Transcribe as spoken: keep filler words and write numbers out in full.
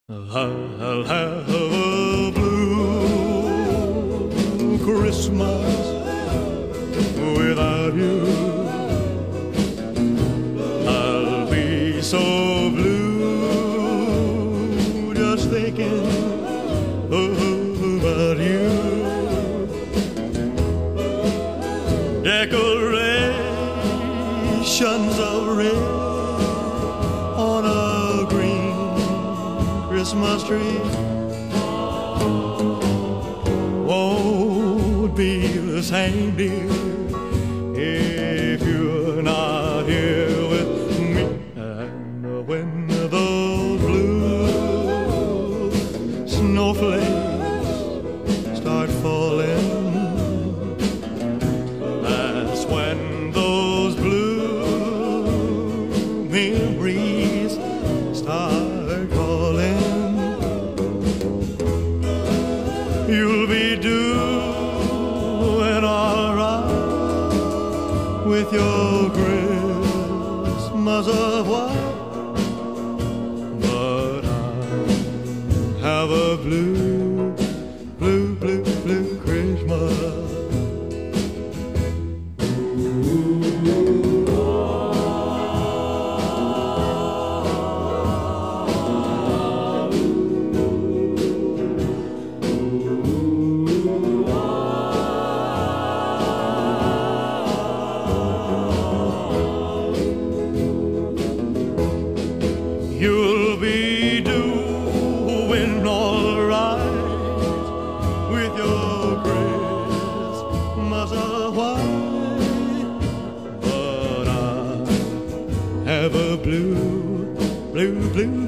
I'll have a blue Christmas without you. I'll be so blue just thinking about you. Decorations of red on a green Christmas tree won't be the same, dear, if you're not here with me. And when those blue snowflakes start falling, that's when those blue memories start calling. You'll be doing all right with your Christmas of white, but I have a blue, blue, blue, blue Christmas. You'll be doing all right with your Christmas of white, but I have a blue, blue, blue